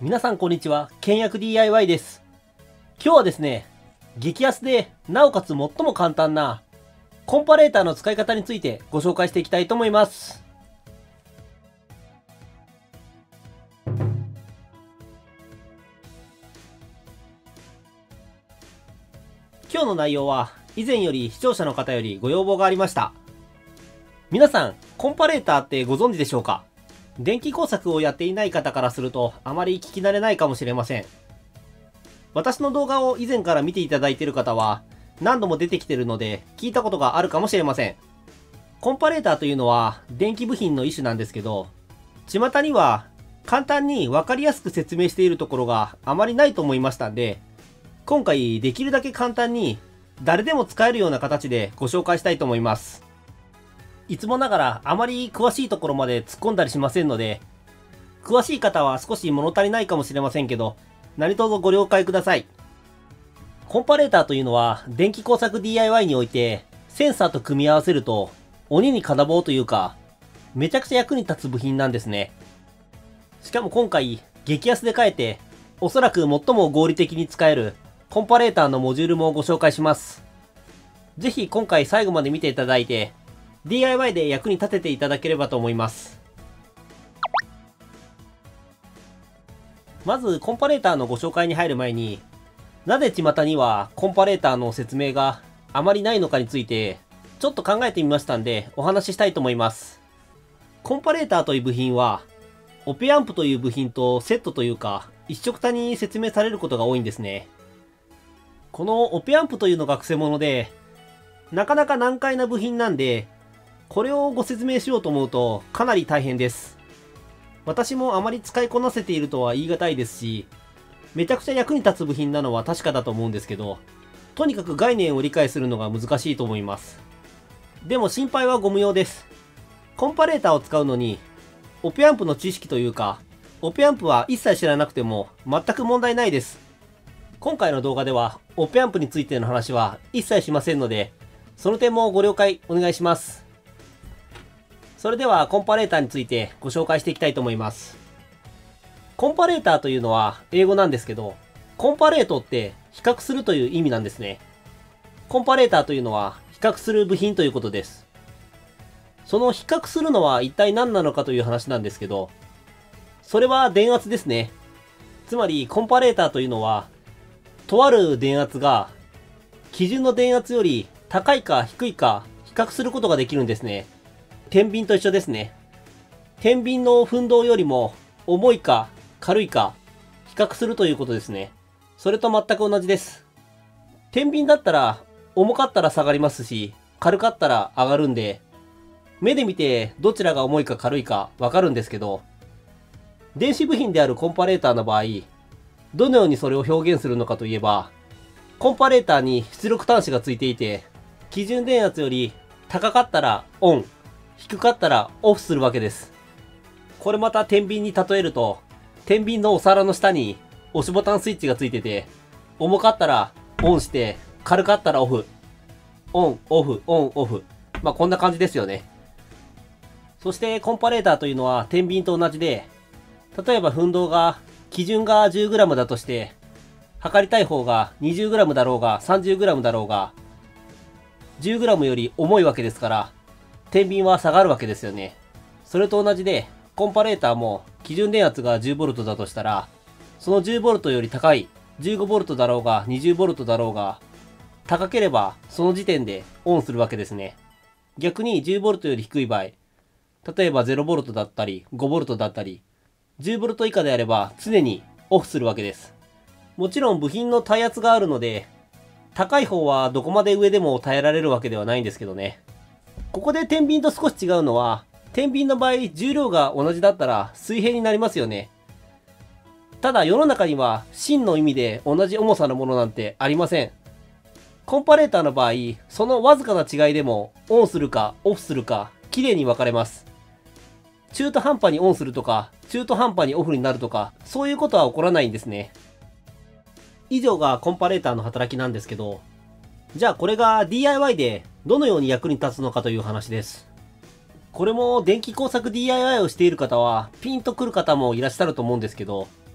皆さんこんにちは。倹約 DIY です。今日はですね、激安で、なおかつ最も簡単な、コンパレーターの使い方についてご紹介していきたいと思います。今日の内容は、以前より視聴者の方よりご要望がありました。皆さん、コンパレーターってご存知でしょうか？電気工作をやっていない方からするとあまり聞き慣れないかもしれません。私の動画を以前から見ていただいている方は何度も出てきているので聞いたことがあるかもしれません。コンパレーターというのは電気部品の一種なんですけど、巷には簡単に分かりやすく説明しているところがあまりないと思いましたんで、今回できるだけ簡単に誰でも使えるような形でご紹介したいと思います。いつもながらあまり詳しいところまで突っ込んだりしませんので、詳しい方は少し物足りないかもしれませんけど、何卒ご了解ください。コンパレーターというのは電気工作 DIY においてセンサーと組み合わせると鬼に金棒というか、めちゃくちゃ役に立つ部品なんですね。しかも今回激安で買えて、おそらく最も合理的に使えるコンパレーターのモジュールもご紹介します。ぜひ今回最後まで見ていただいて、DIY で役に立てていただければと思います。まずコンパレーターのご紹介に入る前に、なぜ巷にはコンパレーターの説明があまりないのかについてちょっと考えてみましたんでお話ししたいと思います。コンパレーターという部品はオペアンプという部品とセットというか一緒くたに説明されることが多いんですね。このオペアンプというのがくせ者で、なかなか難解な部品なんで、これをご説明しようと思うとかなり大変です。私もあまり使いこなせているとは言い難いですし、めちゃくちゃ役に立つ部品なのは確かだと思うんですけど、とにかく概念を理解するのが難しいと思います。でも心配はご無用です。コンパレーターを使うのに、オペアンプの知識というか、オペアンプは一切知らなくても全く問題ないです。今回の動画では、オペアンプについての話は一切しませんので、その点もご了解お願いします。それではコンパレーターについてご紹介していきたいと思います。コンパレーターというのは英語なんですけど、コンパレートって比較するという意味なんですね。コンパレーターというのは比較する部品ということです。その比較するのは一体何なのかという話なんですけど、それは電圧ですね。つまりコンパレーターというのは、とある電圧が基準の電圧より高いか低いか比較することができるんですね。天秤と一緒ですね。天秤の奮動よりも重いか軽いか比較するということですね。それと全く同じです。天秤だったら重かったら下がりますし、軽かったら上がるんで、目で見てどちらが重いか軽いかわかるんですけど、電子部品であるコンパレーターの場合、どのようにそれを表現するのかといえば、コンパレーターに出力端子がついていて、基準電圧より高かったらオン、低かったらオフするわけです。これまた天秤に例えると、天秤のお皿の下に押しボタンスイッチがついてて、重かったらオンして、軽かったらオフ。オン、オフ、オン、オフ。まあこんな感じですよね。そしてコンパレーターというのは天秤と同じで、例えば奮動が基準が 10g だとして、測りたい方が 20g だろうが 30g だろうが、10g より重いわけですから、天秤は下がるわけですよね。それと同じで、コンパレーターも基準電圧が 10V だとしたら、その 10V より高い 15V だろうが 20V だろうが、高ければその時点でオンするわけですね。逆に 10V より低い場合、例えば 0V だったり 5V だったり、10V 以下であれば常にオフするわけです。もちろん部品の耐圧があるので、高い方はどこまで上でも耐えられるわけではないんですけどね。ここで天秤と少し違うのは、天秤の場合重量が同じだったら水平になりますよね。ただ世の中には真の意味で同じ重さのものなんてありません。コンパレーターの場合、そのわずかな違いでもオンするかオフするか綺麗に分かれます。中途半端にオンするとか、中途半端にオフになるとか、そういうことは起こらないんですね。以上がコンパレーターの働きなんですけど、じゃあこれが DIY でどのように役に立つのかという話です。これも電気工作 DIY をしている方はピンとくる方もいらっしゃると思うんですけど、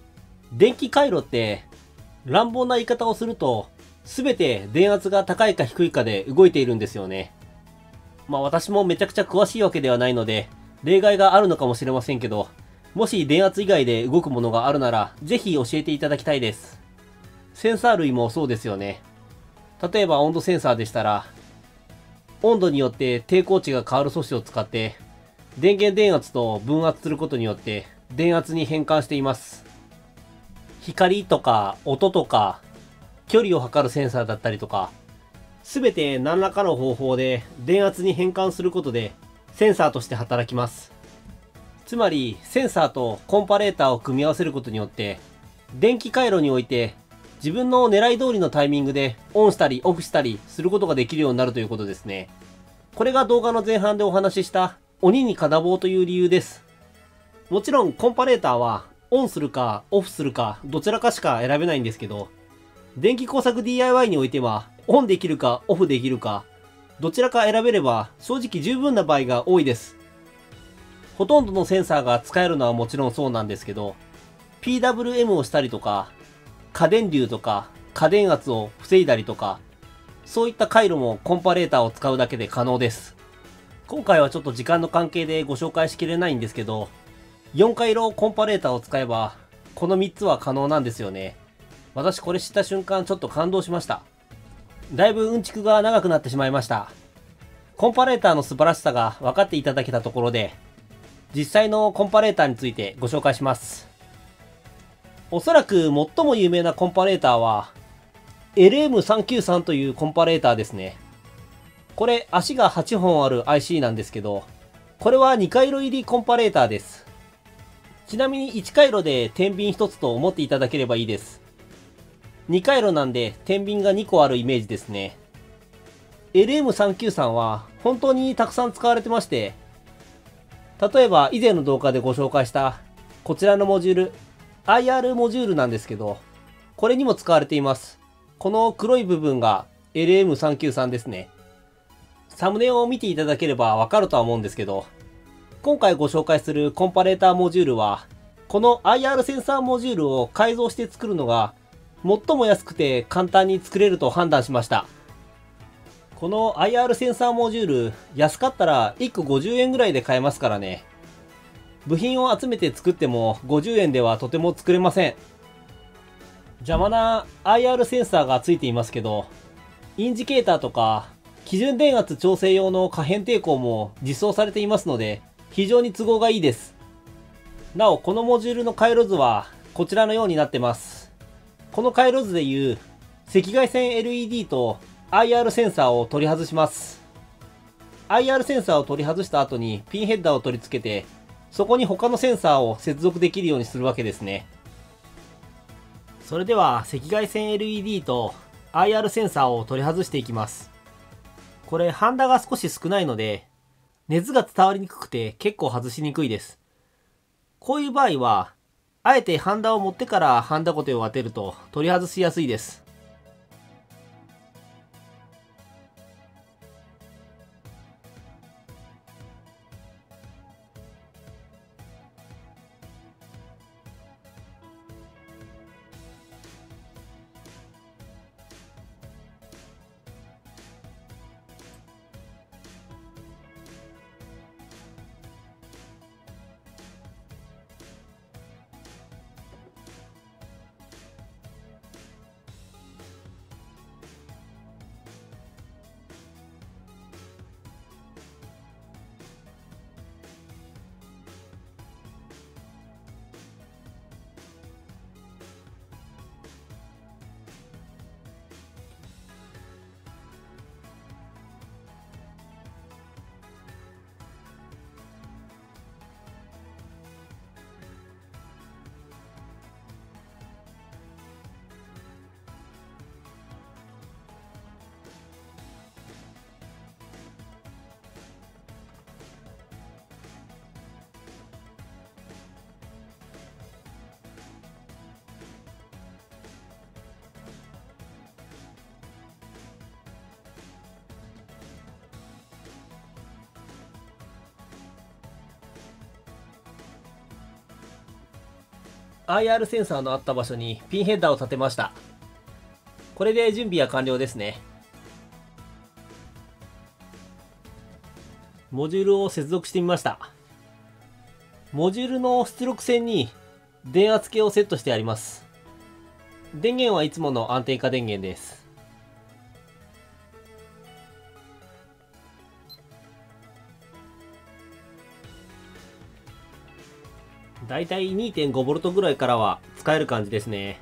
電気回路って乱暴な言い方をすると全て電圧が高いか低いかで動いているんですよね。まあ私もめちゃくちゃ詳しいわけではないので例外があるのかもしれませんけど、もし電圧以外で動くものがあるならぜひ教えていただきたいです。センサー類もそうですよね。例えば温度センサーでしたら温度によって抵抗値が変わる素子を使って電源電圧と分圧することによって電圧に変換しています。光とか音とか距離を測るセンサーだったりとか、すべて何らかの方法で電圧に変換することでセンサーとして働きます。つまりセンサーとコンパレーターを組み合わせることによって電気回路において自分の狙い通りのタイミングでオンしたりオフしたりすることができるようになるということですね。これが動画の前半でお話しした鬼に金棒という理由です。もちろんコンパレーターはオンするかオフするかどちらかしか選べないんですけど、電気工作 DIY においてはオンできるかオフできるかどちらか選べれば正直十分な場合が多いです。ほとんどのセンサーが使えるのはもちろんそうなんですけど、 PWM をしたりとか過電流とか過電圧を防いだりとか、そういった回路もコンパレーターを使うだけで可能です。今回はちょっと時間の関係でご紹介しきれないんですけど、4回路コンパレーターを使えばこの3つは可能なんですよね。私これ知った瞬間ちょっと感動しました。だいぶうんちくが長くなってしまいました。コンパレーターの素晴らしさが分かっていただけたところで、実際のコンパレーターについてご紹介します。おそらく最も有名なコンパレーターは LM393 というコンパレーターですね。これ足が8本ある IC なんですけど、これは2回路入りコンパレーターです。ちなみに1回路で天秤1つと思っていただければいいです。2回路なんで天秤が2個あるイメージですね。LM393 は本当にたくさん使われてまして、例えば以前の動画でご紹介したこちらのモジュール、IR モジュールなんですけど、これにも使われています。この黒い部分が LM393 ですね。サムネを見ていただければわかるとは思うんですけど、今回ご紹介するコンパレーターモジュールは、この IR センサーモジュールを改造して作るのが最も安くて簡単に作れると判断しました。この IR センサーモジュール、安かったら1個50円ぐらいで買えますからね。部品を集めて作っても50円ではとても作れません。邪魔な IR センサーがついていますけど、インジケーターとか基準電圧調整用の可変抵抗も実装されていますので、非常に都合がいいです。なお、このモジュールの回路図はこちらのようになってます。この回路図でいう赤外線 LED と IR センサーを取り外します。IR センサーを取り外した後にピンヘッダーを取り付けて、そこに他のセンサーを接続できるようにするわけですね。それでは赤外線 LED と IR センサーを取り外していきます。これハンダが少し少ないので熱が伝わりにくくて結構外しにくいです。こういう場合はあえてハンダを持ってからハンダゴテを当てると取り外しやすいです。 IR センサーのあった場所にピンヘッダーを立てました。これで準備は完了ですね。モジュールを接続してみました。モジュールの出力線に電圧計をセットしてあります。電源はいつもの安定化電源です。だいたい 2.5V ぐらいからは使える感じですね。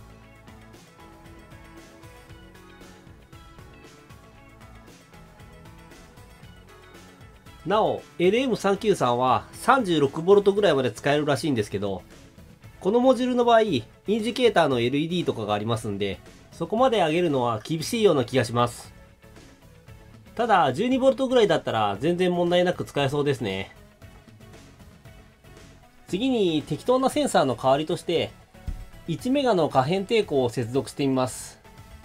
なお、LM393 は 36V ぐらいまで使えるらしいんですけど、このモジュールの場合、インジケーターの LED とかがありますんで、そこまで上げるのは厳しいような気がします。ただ、12V ぐらいだったら全然問題なく使えそうですね。次に適当なセンサーの代わりとして、1メガの可変抵抗を接続してみます。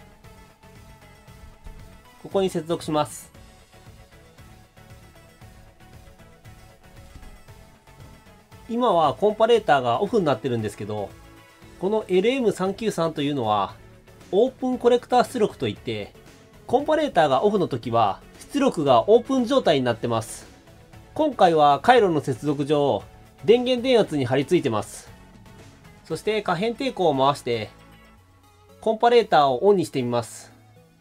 ここに接続します。今はコンパレーターがオフになってるんですけど、この LM393 というのはオープンコレクター出力といって、コンパレーターがオフの時は出力がオープン状態になってます。今回は回路の接続上、電源電圧に貼り付いてます。そして可変抵抗を回して、コンパレーターをオンにしてみます。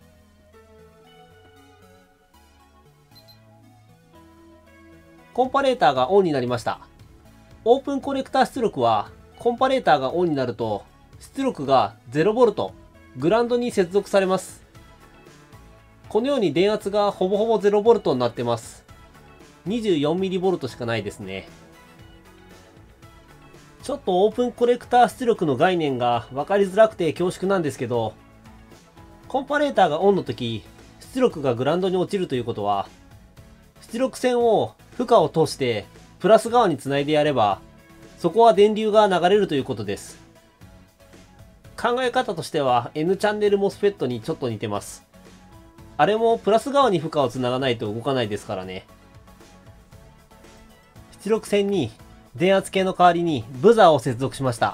コンパレーターがオンになりました。オープンコレクター出力は、コンパレーターがオンになると、出力が 0V、グラウンドに接続されます。このように電圧がほぼほぼ 0V になってます。24mV しかないですね。ちょっとオープンコレクター出力の概念が分かりづらくて恐縮なんですけど、コンパレーターがオンの時、出力がグラウンドに落ちるということは、出力線を負荷を通してプラス側につないでやれば、そこは電流が流れるということです。考え方としては N チャンネル MOSFET にちょっと似てます。あれもプラス側に負荷をつながないと動かないですからね。出力線に電圧計の代わりにブザーを接続しました。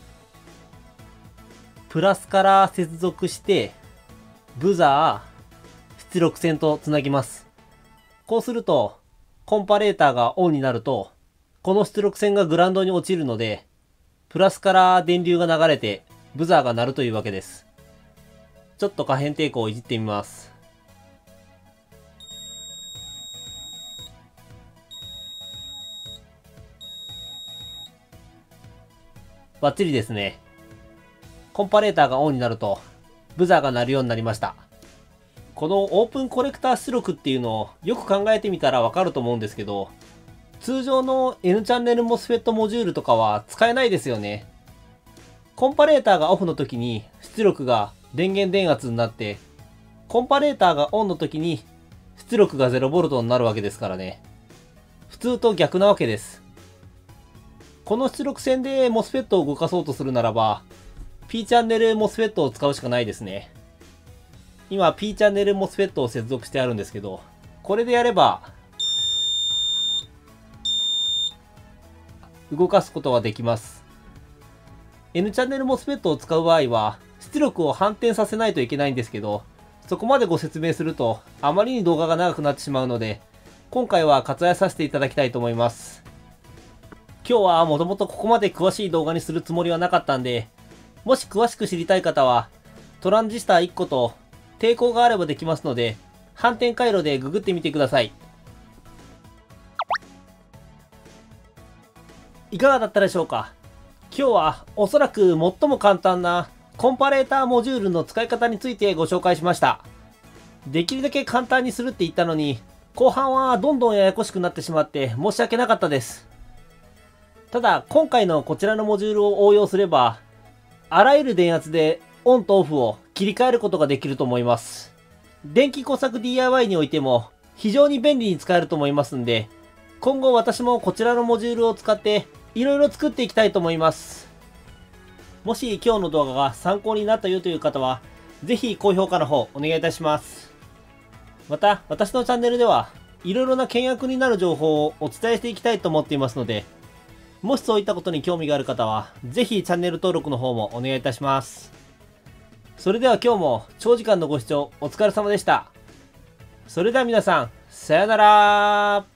プラスから接続して、ブザー、出力線とつなぎます。こうすると、コンパレーターがオンになると、この出力線がグラウンドに落ちるので、プラスから電流が流れて、ブザーが鳴るというわけです。ちょっと可変抵抗をいじってみます。バッチリですね。コンパレーターがオンになると、ブザーが鳴るようになりました。このオープンコレクター出力っていうのをよく考えてみたらわかると思うんですけど、通常の N チャンネル MOSFET モジュールとかは使えないですよね。コンパレーターがオフの時に出力が電源電圧になって、コンパレーターがオンの時に出力が 0V になるわけですからね。普通と逆なわけです。この出力線で MOSFET を動かそうとするならば、P チャンネル MOSFET を使うしかないですね。今 P チャンネル MOSFET を接続してあるんですけど、これでやれば、動かすことはできます。N チャンネル MOSFET を使う場合は、出力を反転させないといけないんですけど、そこまでご説明すると、あまりに動画が長くなってしまうので、今回は割愛させていただきたいと思います。今日はもともとここまで詳しい動画にするつもりはなかったんで、もし詳しく知りたい方は、トランジスタ1個と抵抗があればできますので、反転回路でググってみてください。いかがだったでしょうか？今日はおそらく最も簡単なコンパレーターモジュールの使い方についてご紹介しました。できるだけ簡単にするって言ったのに、後半はどんどんややこしくなってしまって申し訳なかったです。ただ、今回のこちらのモジュールを応用すれば、あらゆる電圧でオンとオフを切り替えることができると思います。電気工作 DIY においても非常に便利に使えると思いますんで、今後私もこちらのモジュールを使っていろいろ作っていきたいと思います。もし今日の動画が参考になったよという方は、ぜひ高評価の方お願いいたします。また、私のチャンネルではいろいろな倹約になる情報をお伝えしていきたいと思っていますので、 もしそういったことに興味がある方は、ぜひチャンネル登録の方もお願いいたします。それでは今日も長時間のご視聴お疲れ様でした。それでは皆さん、さよなら。